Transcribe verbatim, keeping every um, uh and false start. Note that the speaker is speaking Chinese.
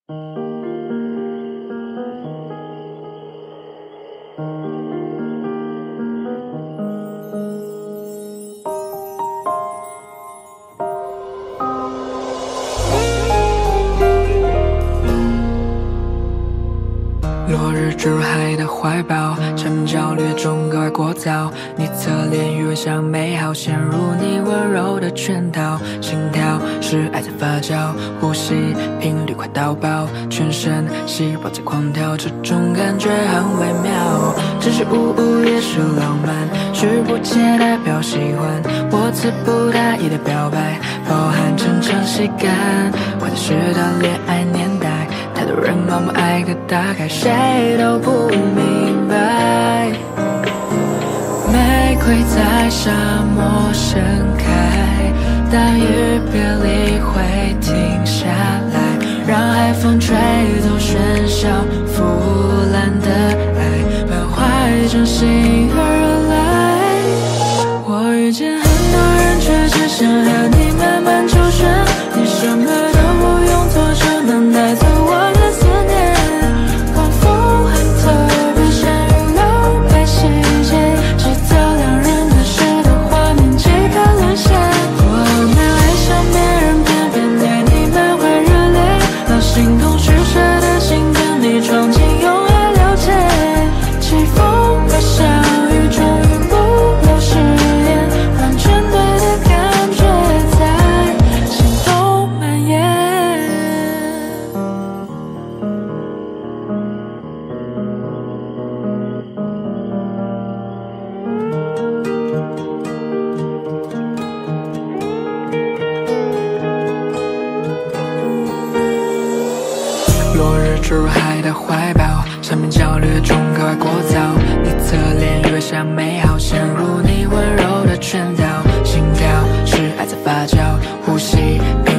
落日坠入海的怀抱，缠绵焦虑中格外聒噪。你侧脸余温像美好，陷入你温柔的圈套。心跳是爱在发酵，呼吸频率快到爆，全身细胞在狂跳，这种感觉很微妙。只是无误也是浪漫，视不切代表喜欢，我词不达意的表白，包含真诚喜感。或者是段恋爱年代，太多人盲目爱个大概，谁都不明白。玫瑰在沙漠盛开，大雨别离会停下来，让海风吹走喧嚣腐烂的爱，满怀真心而来。我遇见很多人，却只想和你慢慢周旋，你什么都不用做，就能带走我的思念。晚风很特别，像雨漏白细节，制造两人对视的画面，即刻沦陷。我没爱上别人，偏偏对你满怀热烈，让心动虚设的心跟你闯进永远了解。起风和小雨，终于不留誓言，完全对的感觉在心中蔓延。落日坠入海的怀抱，缠绵焦虑中格外聒噪。你侧脸越像美好，陷入你温柔的圈套。心跳是爱在发酵，呼吸